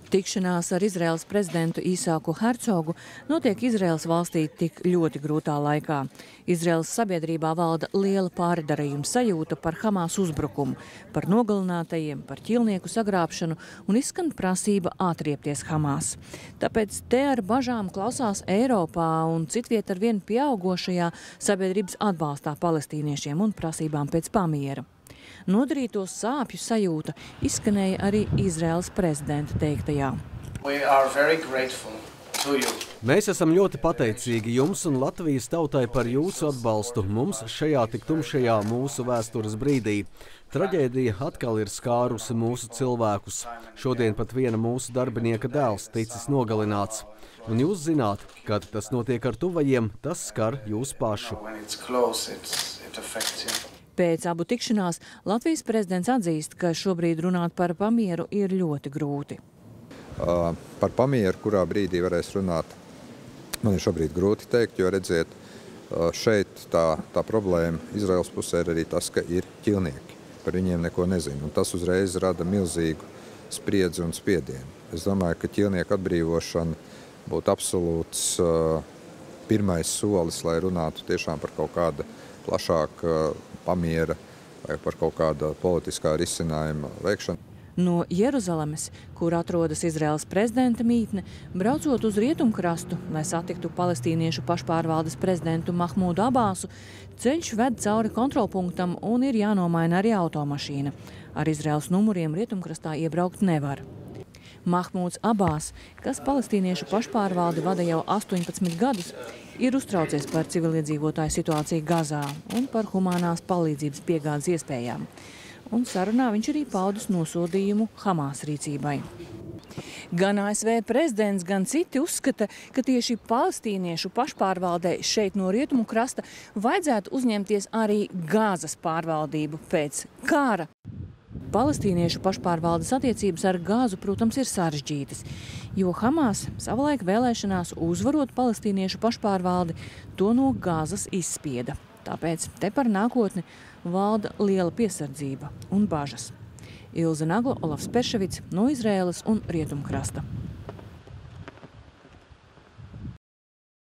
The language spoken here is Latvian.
Tikšanās ar Izraēlas prezidentu Īsāku Hercogu notiek Izraēlas valstī tik ļoti grūtā laikā. Izraēlas sabiedrībā valda liela pārdarījuma sajūta par Hamas uzbrukumu, par nogalinātajiem, par ķīlnieku sagrābšanu un izskan prasība atriepties Hamas. Tāpēc te ar bažām klausās Eiropā un citviet ar vien pieaugošajā sabiedrības atbalstā palestīniešiem un prasībām pēc pamiera. Nodarīto sāpju sajūta izskanēja arī Izraēlas prezidenta teiktajā. Mēs esam ļoti pateicīgi jums un Latvijas tautai par jūsu atbalstu mums šajā tik tumšajā mūsu vēstures brīdī. Traģēdija atkal ir skārusi mūsu cilvēkus. Šodien pat viena mūsu darbinieka dēls ticis nogalināts. Un jūs zināt, kad tas notiek ar tuvajiem, tas skar jūs pašu. Pēc abu tikšanās Latvijas prezidents atzīst, ka šobrīd runāt par pamieru ir ļoti grūti. Par pamieru, kurā brīdī varēs runāt, man ir šobrīd grūti teikt, jo redziet, šeit tā problēma Izraēlas pusē ir arī tas, ka ir ķilnieki. Par viņiem neko nezinu, un tas uzreiz rada milzīgu spriedzi un spiedienu. Es domāju, ka ķilnieku atbrīvošana būtu absolūts pirmais solis, lai runātu tiešām par kaut kāda plašāka pamiera vai par kaut kāda politiskā risinājuma veikšanu. No Jeruzalemes, kur atrodas Izraēlas prezidenta mītne, braucot uz rietumkrastu, lai satiktu palestīniešu pašpārvaldes prezidentu Mahmūdu Abāsu, ceļš ved cauri kontrolpunktam un ir jānomaina arī automašīna. Ar Izraēlas numuriem rietumkrastā iebraukt nevar. Mahmūds Abās, kas palestīniešu pašpārvaldi vada jau 18 gadus, ir uztraucies par civiliedzīvotāju situāciju Gazā un par humānās palīdzības piegādes iespējām. Un sarunā viņš arī paudis nosodījumu Hamas rīcībai. Gan ASV prezidents, gan citi uzskata, ka tieši palestīniešu pašpārvaldē šeit no rietumu krasta vajadzētu uzņemties arī Gazas pārvaldību pēc kara. Palestīniešu pašpārvaldes attiecības ar Gāzu, protams, ir sarežģītas, jo Hamas savulaik vēlēšanās uzvarot palestīniešu pašpārvaldi to no Gāzas izspieda. Tāpēc te par nākotni valda liela piesardzība un bažas. Ilze Nagla, Olafs Perševics no Izraēlas un Rietumkrasta.